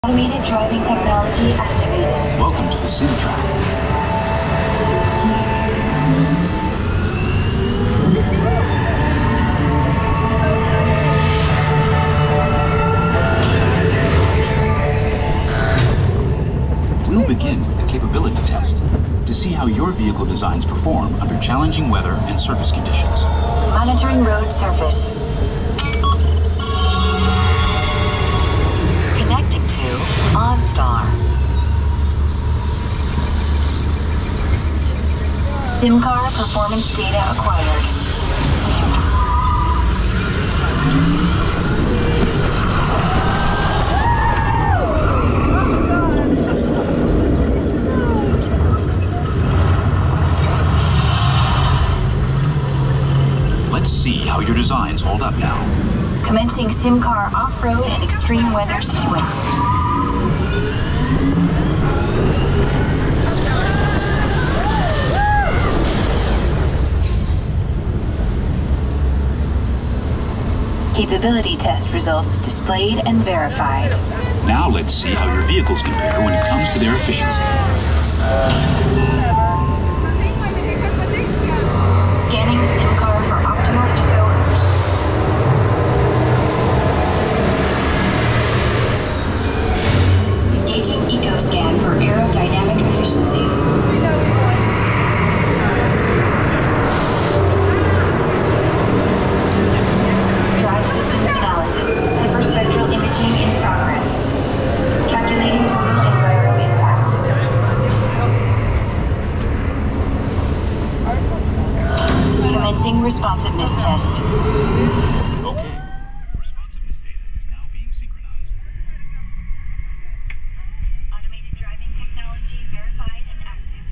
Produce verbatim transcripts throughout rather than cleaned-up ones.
Automated driving technology activated. Welcome to the Sim Track. We'll begin with the capability test to see how your vehicle designs perform under challenging weather and surface conditions. Monitoring road surface. Connecting to OnStar. SimCar performance data acquired. Let's see how your designs hold up now. Commencing SimCar off-road and extreme weather sequence. Capability test results displayed and verified. Now let's see how your vehicles compare when it comes to their efficiency. Scanning SimCar for optimal eco efficiency. Engaging EcoScan for aerodynamic efficiency. Drive systems analysis. Hyperspectral imaging in progress. Calculating total enviro impact. Commencing responsiveness test. Okay. Responsiveness data is now being synchronized. Automated driving technology verified and active.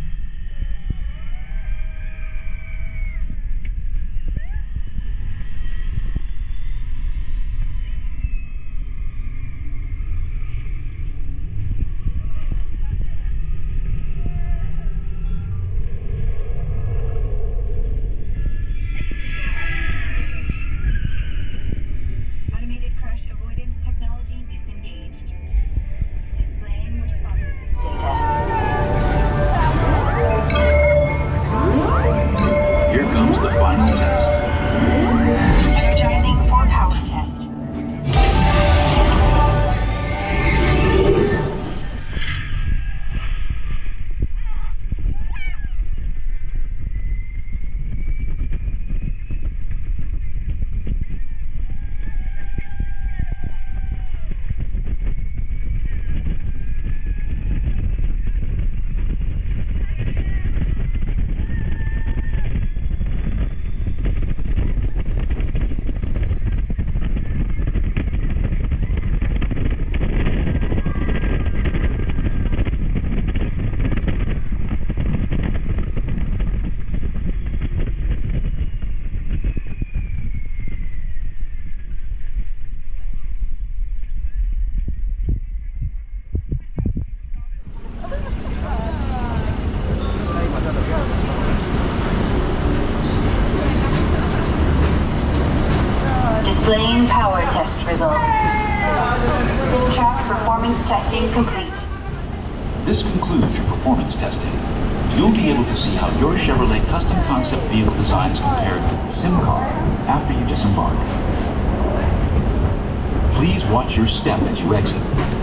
Automated crash avoidance technology disengaged. Displaying responsiveness data. Here comes the final test. Energizing for power test. Displaying power test results. SimTrack performance testing complete. This concludes your performance testing. You'll be able to see how your Chevrolet custom concept vehicle designs compared with the SimCar after you disembark. Please watch your step as you exit.